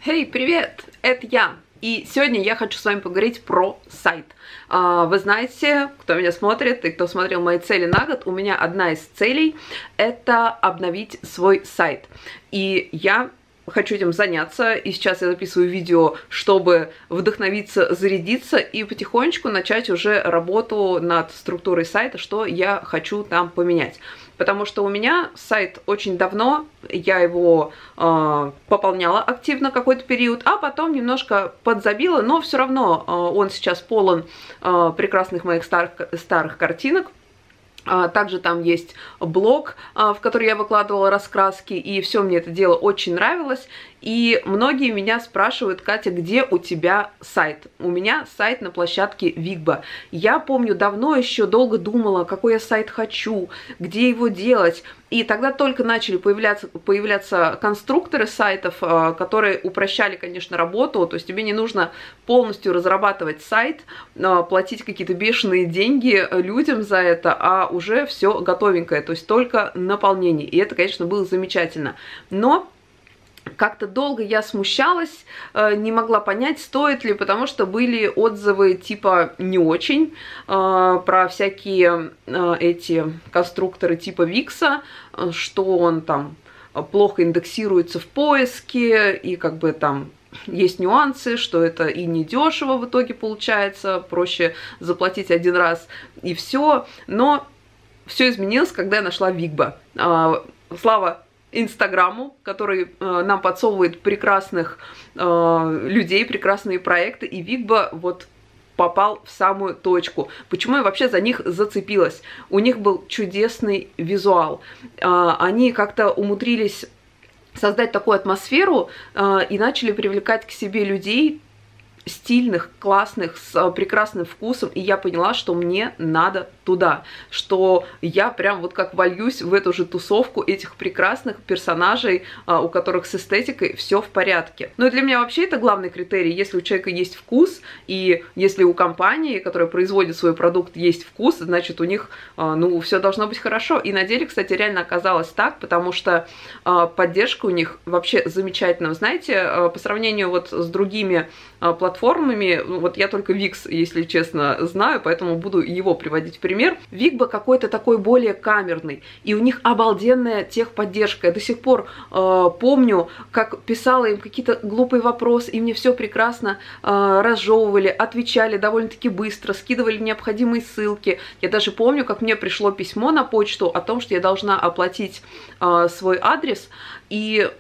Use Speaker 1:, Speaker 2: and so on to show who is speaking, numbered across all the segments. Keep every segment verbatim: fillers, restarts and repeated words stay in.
Speaker 1: Hey, привет! Это я. И сегодня я хочу с вами поговорить про сайт. Вы знаете, кто меня смотрит и кто смотрел мои цели на год, у меня одна из целей – это обновить свой сайт. И я хочу этим заняться, и сейчас я записываю видео, чтобы вдохновиться, зарядиться и потихонечку начать уже работу над структурой сайта, что я хочу там поменять. Потому что у меня сайт очень давно, я его э, пополняла активно какой-то период, а потом немножко подзабила, но все равно э, он сейчас полон э, прекрасных моих старых, старых картинок. Также там есть блог, в который я выкладывала раскраски, и все мне это дело очень нравилось. И многие меня спрашивают: Катя, где у тебя сайт? У меня сайт на площадке Вигба. Я помню, давно еще долго думала, какой я сайт хочу, где его делать. И тогда только начали появляться, появляться конструкторы сайтов, которые упрощали, конечно, работу. То есть тебе не нужно полностью разрабатывать сайт, платить какие-то бешеные деньги людям за это, а уже все готовенькое, то есть только наполнение. И это, конечно, было замечательно. Но как-то долго я смущалась, не могла понять, стоит ли, потому что были отзывы типа не очень про всякие эти конструкторы типа Викса, что он там плохо индексируется в поиске, и как бы там есть нюансы, что это и недешево в итоге получается, проще заплатить один раз и все. Но все изменилось, когда я нашла Вигба. Слава Инстаграму, который э, нам подсовывает прекрасных э, людей, прекрасные проекты, и Вигба вот попал в самую точку. Почему я вообще за них зацепилась? У них был чудесный визуал. Э, они как-то умудрились создать такую атмосферу э, и начали привлекать к себе людей стильных, классных, с прекрасным вкусом, и я поняла, что мне надо туда, что я прям вот как вольюсь в эту же тусовку этих прекрасных персонажей, у которых с эстетикой все в порядке. Но для меня вообще это главный критерий. Если у человека есть вкус, и если у компании, которая производит свой продукт, есть вкус, значит у них, ну, все должно быть хорошо. И на деле, кстати, реально оказалось так, потому что поддержка у них вообще замечательная. Вы знаете, по сравнению вот с другими платформами, платформами, вот я только Викс, если честно, знаю, поэтому буду его приводить в пример. Вигба какой-то такой более камерный, и у них обалденная техподдержка. Я до сих пор э, помню, как писала им какие-то глупые вопросы, и мне все прекрасно э, разжевывали, отвечали довольно-таки быстро, скидывали необходимые ссылки. Я даже помню, как мне пришло письмо на почту о том, что я должна оплатить э, свой адрес, и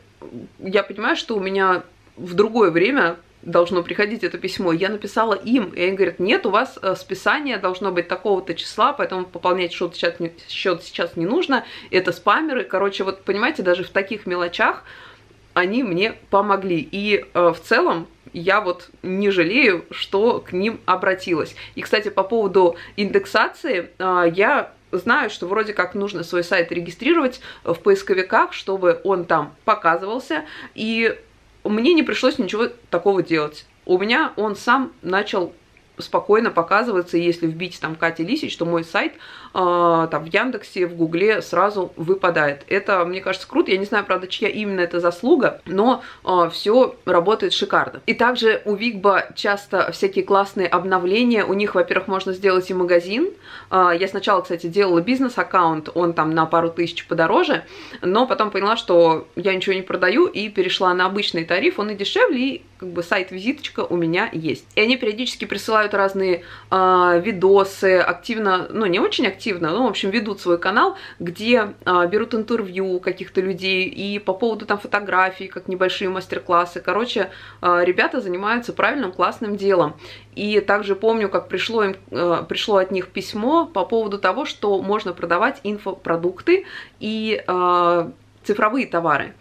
Speaker 1: я понимаю, что у меня в другое время должно приходить это письмо. Я написала им, и они говорят: нет, у вас списание должно быть такого-то числа, поэтому пополнять счет сейчас, счет сейчас не нужно, это спамеры. Короче, вот понимаете, даже в таких мелочах они мне помогли. И э, в целом я вот не жалею, что к ним обратилась. И, кстати, по поводу индексации, э, я знаю, что вроде как нужно свой сайт регистрировать в поисковиках, чтобы он там показывался, и мне не пришлось ничего такого делать. У меня он сам начал спокойно показываться, и если вбить там Катя Лисич, то мой сайт э, там в Яндексе, в Гугле сразу выпадает. Это, мне кажется, круто. Я не знаю, правда, чья именно это заслуга, но э, все работает шикарно. И также у Вигба часто всякие классные обновления. У них, во-первых, можно сделать и магазин. Э, я сначала, кстати, делала бизнес-аккаунт, он там на пару тысяч подороже, но потом поняла, что я ничего не продаю, и перешла на обычный тариф, он и дешевле, и как бы сайт-визиточка у меня есть. И они периодически присылают разные э, видосы, активно, ну не очень активно, но в общем ведут свой канал, где э, берут интервью каких-то людей, и по поводу там фотографий, как небольшие мастер-классы. Короче, э, ребята занимаются правильным, классным делом. И также помню, как пришло, им, э, пришло от них письмо по поводу того, что можно продавать инфопродукты и э, цифровые товары,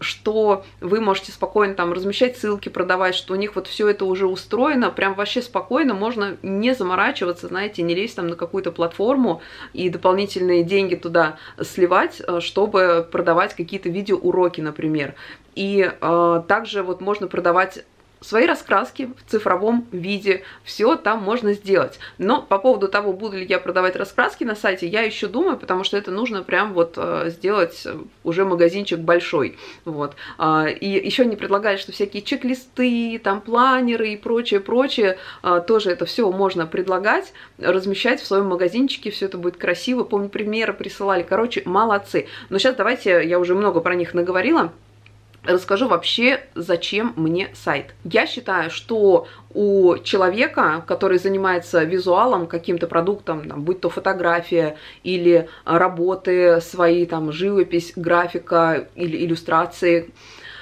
Speaker 1: что вы можете спокойно там размещать ссылки, продавать, что у них вот все это уже устроено, прям вообще спокойно, можно не заморачиваться, знаете, не лезть там на какую-то платформу и дополнительные деньги туда сливать, чтобы продавать какие-то видеоуроки, например. И э, также вот можно продавать свои раскраски в цифровом виде, все там можно сделать. Но по поводу того, буду ли я продавать раскраски на сайте, я еще думаю, потому что это нужно прям вот сделать уже магазинчик большой. Вот. И еще они предлагали, что всякие чек-листы, там планеры и прочее, прочее, тоже это все можно предлагать, размещать в своем магазинчике, все это будет красиво. Помню, примеры присылали. Короче, молодцы. Но сейчас давайте, я уже много про них наговорила, расскажу вообще, зачем мне сайт. Я считаю, что у человека, который занимается визуалом, каким-то продуктом, там, будь то фотография или работы свои, там, живопись, графика или иллюстрации,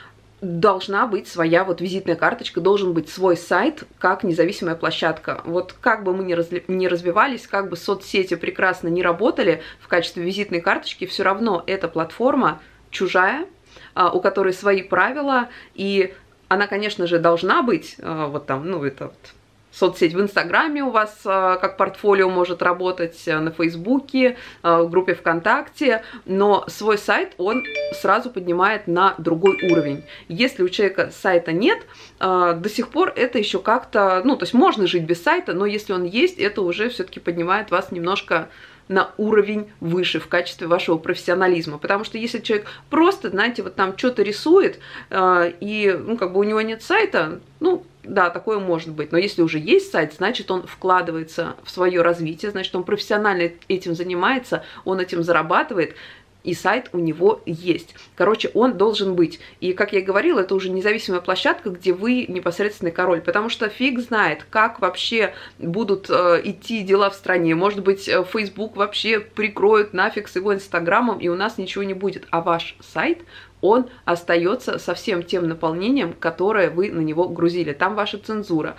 Speaker 1: должна быть своя вот визитная карточка, должен быть свой сайт как независимая площадка. Вот как бы мы ни, разли, ни развивались, как бы соцсети прекрасно не работали в качестве визитной карточки, все равно эта платформа чужая, у которой свои правила, и она, конечно же, должна быть, вот там, ну, это вот соцсеть в Инстаграме у вас как портфолио может работать, на Фейсбуке, в группе ВКонтакте, но свой сайт он сразу поднимает на другой уровень. Если у человека сайта нет, до сих пор это еще как-то, ну, то есть можно жить без сайта, но если он есть, это уже все-таки поднимает вас немножко на уровень выше в качестве вашего профессионализма. Потому что если человек просто, знаете, вот там что-то рисует, э, и, ну, как бы у него нет сайта, ну, да, такое может быть. Но если уже есть сайт, значит, он вкладывается в свое развитие, значит, он профессионально этим занимается, он этим зарабатывает, и сайт у него есть. Короче, он должен быть. И, как я и говорила, это уже независимая площадка, где вы непосредственный король. Потому что фиг знает, как вообще будут э, идти дела в стране. Может быть, Facebook вообще прикроют нафиг с его Инстаграмом, и у нас ничего не будет. А ваш сайт, он остается со всем тем наполнением, которое вы на него грузили. Там ваша цензура,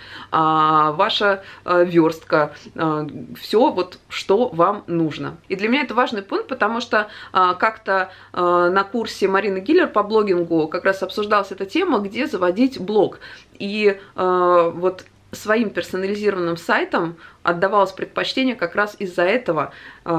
Speaker 1: ваша верстка, все вот, что вам нужно. И для меня это важный пункт, потому что как-то на курсе Марины Гиллер по блогингу как раз обсуждалась эта тема, где заводить блог. И вот своим персонализированным сайтом отдавалось предпочтение как раз из-за этого,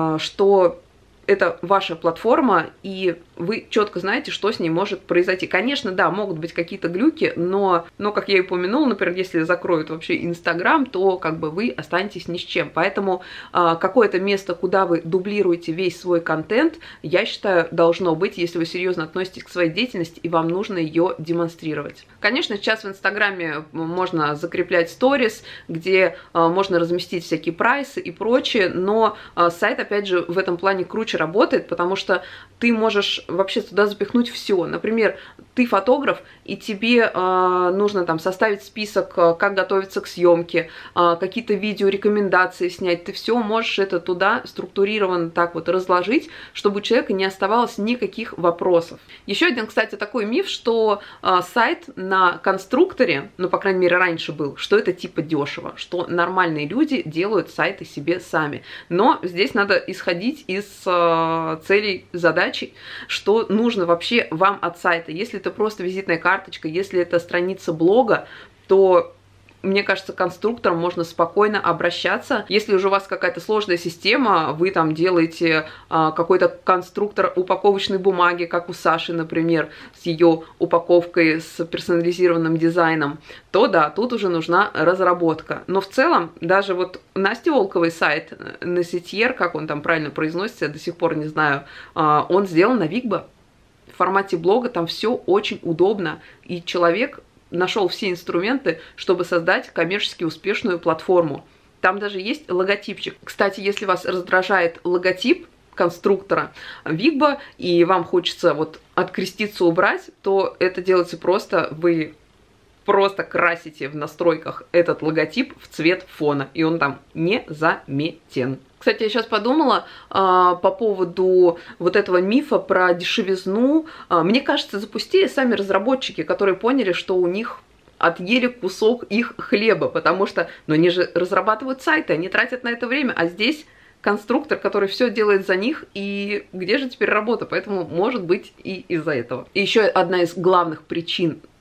Speaker 1: что это ваша платформа, и вы четко знаете, что с ней может произойти. Конечно, да, могут быть какие-то глюки, но, но, как я и упомянула, например, если закроют вообще Инстаграм, то как бы вы останетесь ни с чем. Поэтому а, какое-то место, куда вы дублируете весь свой контент, я считаю, должно быть, если вы серьезно относитесь к своей деятельности, и вам нужно ее демонстрировать. Конечно, сейчас в Инстаграме можно закреплять сторис, где а, можно разместить всякие прайсы и прочее, но а, сайт, опять же, в этом плане круче работает, потому что ты можешь вообще туда запихнуть все. Например, ты фотограф, и тебе э, нужно там составить список, э, как готовиться к съемке, э, какие-то видеорекомендации снять. Ты все можешь это туда структурированно так вот разложить, чтобы у человека не оставалось никаких вопросов. Еще один, кстати, такой миф, что э, сайт на конструкторе, ну, по крайней мере, раньше был, что это типа дешево, что нормальные люди делают сайты себе сами. Но здесь надо исходить из э, целей, задачи, что нужно вообще вам от сайта. Если это просто визитная карточка, если это страница блога, то, мне кажется, к конструкторам можно спокойно обращаться. Если уже у вас какая-то сложная система, вы там делаете а, какой-то конструктор упаковочной бумаги, как у Саши, например, с ее упаковкой, с персонализированным дизайном, то да, тут уже нужна разработка. Но в целом, даже вот Насти Волковой сайт, Наситьер, как он там правильно произносится, я до сих пор не знаю, а, он сделан на Wigbo. В формате блога там все очень удобно, и человек нашел все инструменты, чтобы создать коммерчески успешную платформу. Там даже есть логотипчик. Кстати, если вас раздражает логотип конструктора Wigbo, и вам хочется вот откреститься, убрать, то это делается просто, вы просто красите в настройках этот логотип в цвет фона, и он там не заметен. Кстати, я сейчас подумала а, по поводу вот этого мифа про дешевизну. А, мне кажется, запустили сами разработчики, которые поняли, что у них отъели кусок их хлеба, потому что, ну, они же разрабатывают сайты, они тратят на это время, а здесь конструктор, который все делает за них, и где же теперь работа? Поэтому, может быть, и из-за этого. И еще одна из главных причин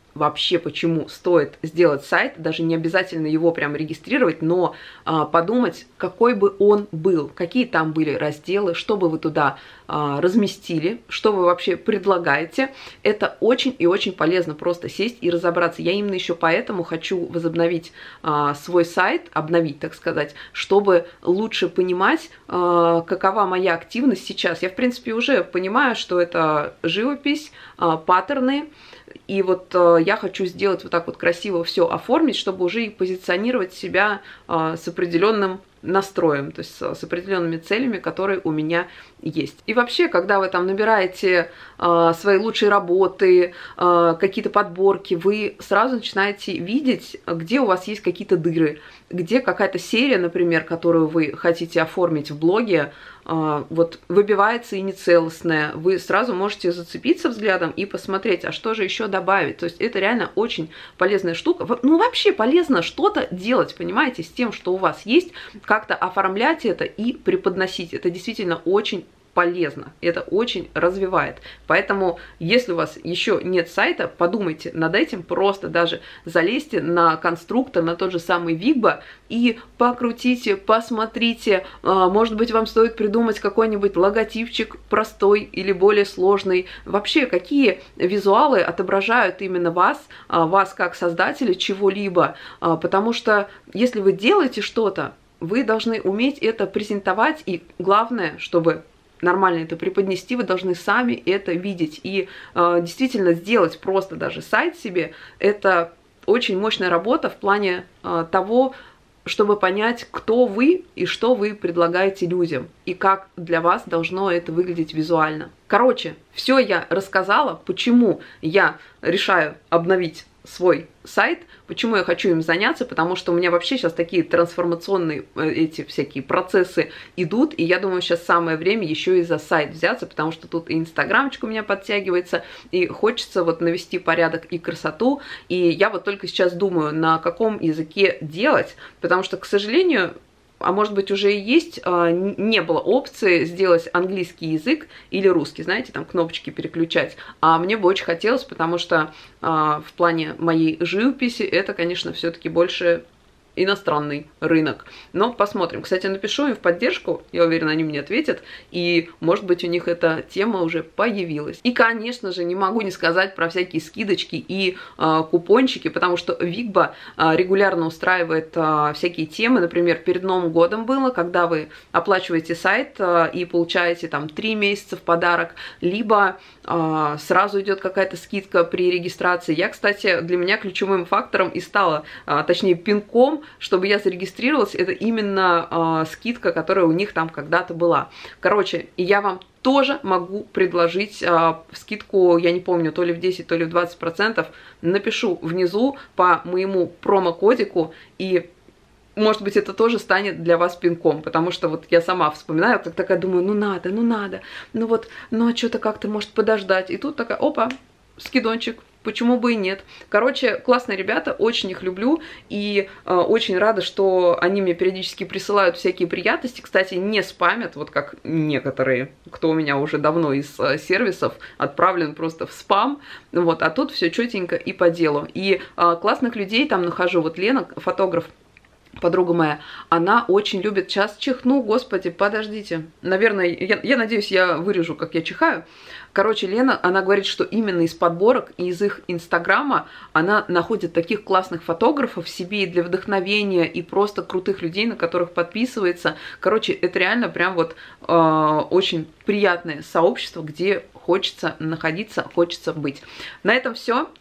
Speaker 1: вообще, почему стоит сделать сайт, даже не обязательно его прям регистрировать, но а, подумать, какой бы он был, какие там были разделы, что бы вы туда а, разместили, что вы вообще предлагаете. Это очень и очень полезно просто сесть и разобраться. Я именно еще поэтому хочу возобновить а, свой сайт, обновить, так сказать, чтобы лучше понимать, а, какова моя активность сейчас. Я, в принципе, уже понимаю, что это живопись, а, паттерны. И вот э, я хочу сделать вот так вот красиво все оформить, чтобы уже и позиционировать себя э, с определенным настроем, то есть с, с определенными целями, которые у меня есть. И вообще, когда вы там набираете э, свои лучшие работы, э, какие-то подборки, вы сразу начинаете видеть, где у вас есть какие-то дыры, где какая-то серия, например, которую вы хотите оформить в блоге, э, вот выбивается и нецелостная. Вы сразу можете зацепиться взглядом и посмотреть, а что же еще добавить. То есть это реально очень полезная штука. Ну, вообще полезно что-то делать, понимаете, с тем, что у вас есть, как-то оформлять это и преподносить. Это действительно очень полезно, это очень развивает. Поэтому, если у вас еще нет сайта, подумайте над этим, просто даже залезьте на конструктор, на тот же самый Wigbo и покрутите, посмотрите. Может быть, вам стоит придумать какой-нибудь логотипчик простой или более сложный. Вообще, какие визуалы отображают именно вас, вас как создателя чего-либо. Потому что, если вы делаете что-то, вы должны уметь это презентовать, и главное, чтобы нормально это преподнести, вы должны сами это видеть. И э, действительно сделать просто даже сайт себе, это очень мощная работа в плане э, того, чтобы понять, кто вы и что вы предлагаете людям, и как для вас должно это выглядеть визуально. Короче, все я рассказала, почему я решаю обновить свой сайт, почему я хочу им заняться, потому что у меня вообще сейчас такие трансформационные эти всякие процессы идут, и я думаю, сейчас самое время еще и за сайт взяться, потому что тут и инстаграмчик у меня подтягивается, и хочется вот навести порядок и красоту, и я вот только сейчас думаю, на каком языке делать, потому что, к сожалению, а может быть уже и есть, не было опции сделать английский язык или русский, знаете, там кнопочки переключать. А мне бы очень хотелось, потому что в плане моей живописи это, конечно, все-таки больше иностранный рынок. Но посмотрим. Кстати, напишу им в поддержку, я уверена, они мне ответят, и, может быть, у них эта тема уже появилась. И, конечно же, не могу не сказать про всякие скидочки и э, купончики, потому что Wigbo э, регулярно устраивает э, всякие темы. Например, перед Новым годом было, когда вы оплачиваете сайт э, и получаете там три месяца в подарок, либо э, сразу идет какая-то скидка при регистрации. Я, кстати, для меня ключевым фактором и стала, э, точнее, пинком, чтобы я зарегистрировалась, это именно э, скидка, которая у них там когда-то была. Короче, и я вам тоже могу предложить э, скидку, я не помню, то ли в десять, то ли в двадцать процентов. Напишу внизу по моему промокодику, и может быть, это тоже станет для вас пинком, потому что вот я сама вспоминаю, как такая думаю, ну надо, ну надо, ну вот, ну а что-то как-то может подождать. И тут такая, опа, скидончик. Почему бы и нет? Короче, классные ребята, очень их люблю и э, очень рада, что они мне периодически присылают всякие приятности. Кстати, не спамят, вот как некоторые, кто у меня уже давно из э, сервисов отправлен просто в спам. Вот, а тут все четенько и по делу. И э, классных людей там нахожу. Вот Лена, фотограф, подруга моя, она очень любит, сейчас чихну, господи, подождите. Наверное, я, я надеюсь, я вырежу, как я чихаю. Короче, Лена, она говорит, что именно из подборок и из их инстаграма она находит таких классных фотографов себе и для вдохновения, и просто крутых людей, на которых подписывается. Короче, это реально прям вот э, очень приятное сообщество, где хочется находиться, хочется быть. На этом все.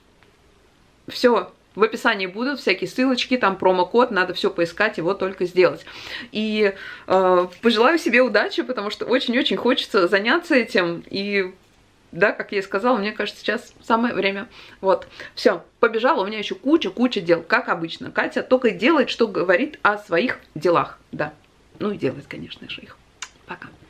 Speaker 1: Все. В описании будут всякие ссылочки, там промокод, надо все поискать, его только сделать. И э, пожелаю себе удачи, потому что очень-очень хочется заняться этим. И да, как я и сказала, мне кажется, сейчас самое время. Вот, все, побежала, у меня еще куча-куча дел, как обычно. Катя только делает, что говорит о своих делах, да. Ну и делает, конечно же, их. Пока.